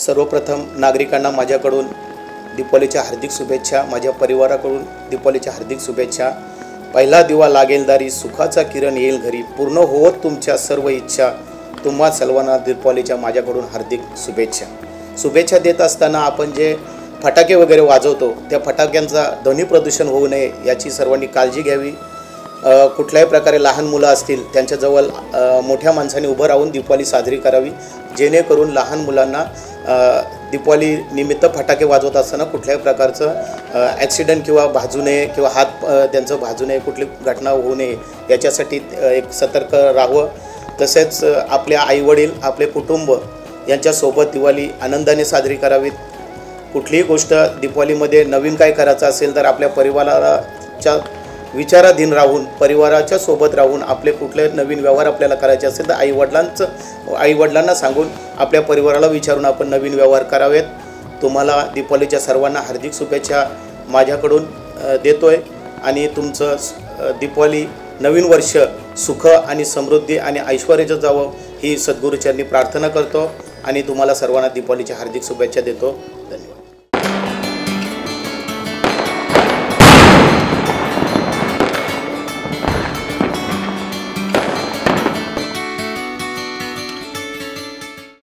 सर्वप्रथम नागरिकांना माझ्याकडून दीपावलीच्या हार्दिक शुभेच्छा। माझ्या परिवाराकडून दीपावलीच्या हार्दिक शुभेच्छा। पहिला दिवा लागेल दारी, सुखाचा किरण येईल घरी, पूर्ण होवत तुमच्या सर्व इच्छा। तुम्हा सर्वांना दीपावलीच्या माझ्याकडून हार्दिक शुभेच्छा देत असताना आपण जे फटाके वगैरे वाजवतो त्या फटाक्यांचा ध्वनी प्रदूषण होऊ नये याची सर्वांनी काळजी घ्यावी। कुठल्याही प्रकारे लहान मुलं असतील त्यांच्याजवळ मोठ्या माणसांनी उभं राहून दीपावली साजरी करावी, जेणेकरून लहान मुलांना दीपावली निमित्त फटाके वाजवत असताना कुठल्याही प्रकारचं ॲक्सिडेंट किंवा भाजू नये किंवा हात त्यांचं भाजू नये, कुठली घटना होऊ नये याच्यासाठी एक सतर्क राहावं। तसेच आपल्या आईवडील आपले कुटुंब यांच्यासोबत दिवाळी आनंदाने साजरी करावीत। कुठलीही गोष्ट दीपावलीमध्ये नवीन काय करायचं असेल तर आपल्या परिवाराच्या विचाराधीन राहून परिवाराच्या सोबत राहून आपले कुठले नवीन व्यवहार आपल्याला करायचे असेल तर आईवडिलांना सांगून आपल्या परिवाराला विचारून आपण नवीन व्यवहार करावेत। तुम्हाला दीपावलीच्या सर्वांना हार्दिक शुभेच्छा माझ्याकडून देतोय आणि तुमचं दीपावली नवीन वर्ष सुख आणि समृद्धी आणि ऐश्वर्याचं जावं ही सद्गुरूचरणी प्रार्थना करतो आणि तुम्हाला सर्वांना दीपावलीच्या हार्दिक शुभेच्छा देतो।